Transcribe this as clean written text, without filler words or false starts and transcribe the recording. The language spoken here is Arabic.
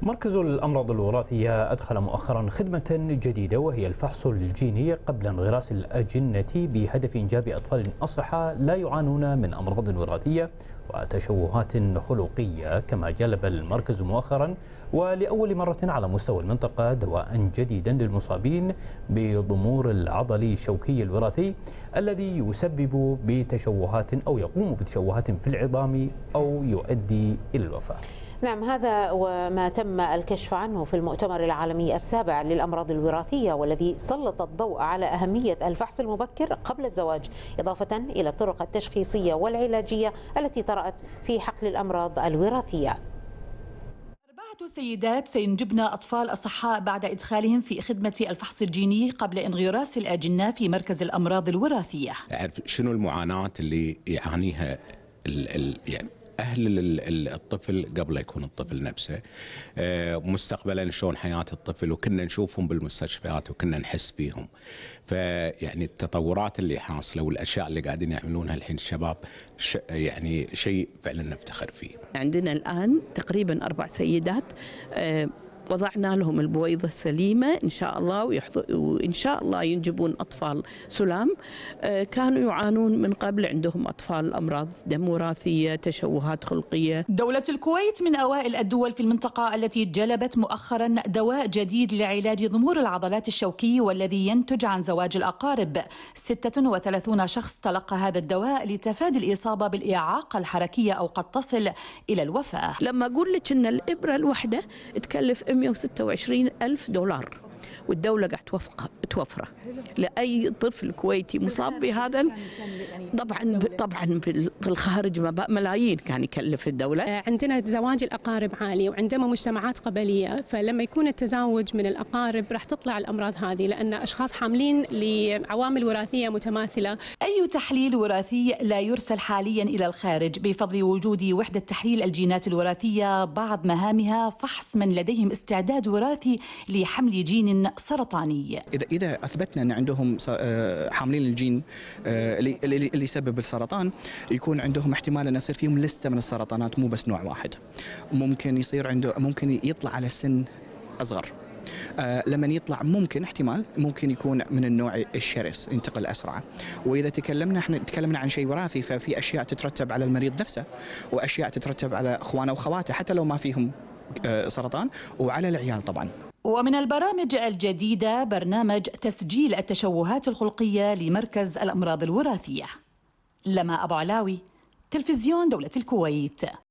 مركز الأمراض الوراثية أدخل مؤخرا خدمة جديدة وهي الفحص الجيني قبل انغراس الأجنة بهدف إنجاب أطفال أصحاء لا يعانون من أمراض وراثية وتشوهات خلقية. كما جلب المركز مؤخرا ولأول مرة على مستوى المنطقة دواء جديدا للمصابين بضمور العضلي الشوكي الوراثي الذي يسبب بتشوهات أو يقوم بتشوهات في العظام أو يؤدي إلى الوفاة. نعم، هذا وما تم الكشف عنه في المؤتمر العالمي السابع للأمراض الوراثية، والذي سلط الضوء على أهمية الفحص المبكر قبل الزواج، إضافة إلى الطرق التشخيصية والعلاجية التي طرأت في حقل الأمراض الوراثية. 4 سيدات سينجبن أطفال أصحاء بعد إدخالهم في خدمة الفحص الجيني قبل انغراس الأجنة في مركز الأمراض الوراثية. أعرف شنو المعاناة اللي يعانيها يعني أهل الطفل قبل يكون الطفل نفسه، مستقبلا شلون حياة الطفل، وكنا نشوفهم بالمستشفيات وكنا نحس فيهم. فيعني التطورات اللي حاصلة والأشياء اللي قاعدين يعملونها الحين الشباب يعني شيء فعلا نفتخر فيه. عندنا الآن تقريبا 4 سيدات وضعنا لهم البويضة السليمة إن شاء الله، وإن شاء الله ينجبون أطفال سلام. كانوا يعانون من قبل، عندهم أطفال أمراض دم وراثية، تشوهات خلقية. دولة الكويت من أوائل الدول في المنطقة التي جلبت مؤخرا دواء جديد لعلاج ضمور العضلات الشوكي والذي ينتج عن زواج الأقارب. 36 شخص تلقى هذا الدواء لتفادي الإصابة بالإعاقة الحركية أو قد تصل إلى الوفاة. لما أقول لك أن الإبرة الواحدة تكلف 126,000 دولار، والدولة قاعد توفره لأي طفل كويتي مصاب بهذا. طبعا بالخارج ملايين كان يكلف الدولة. عندنا زواج الأقارب عالي، وعندما مجتمعات قبلية، فلما يكون التزاوج من الأقارب راح تطلع الأمراض هذه، لأن أشخاص حاملين لعوامل وراثية متماثلة. أي تحليل وراثي لا يرسل حاليا إلى الخارج بفضل وجود وحدة تحليل الجينات الوراثية، بعض مهامها فحص من لديهم استعداد وراثي لحمل جين سرطاني. إذا أثبتنا أن عندهم حاملين الجين اللي يسبب السرطان، يكون عندهم احتمال أن يصير فيهم لستة من السرطانات، مو بس نوع واحد. ممكن يصير عنده، ممكن يطلع على سن أصغر. لما يطلع ممكن يكون من النوع الشرس، ينتقل أسرع. وإذا احنا تكلمنا عن شيء وراثي، ففي أشياء تترتب على المريض نفسه، وأشياء تترتب على أخوانه وأخواته حتى لو ما فيهم سرطان، وعلى العيال طبعا. ومن البرامج الجديدة برنامج تسجيل التشوهات الخلقية لمركز الأمراض الوراثية. لما أبو علاوي، تلفزيون دولة الكويت.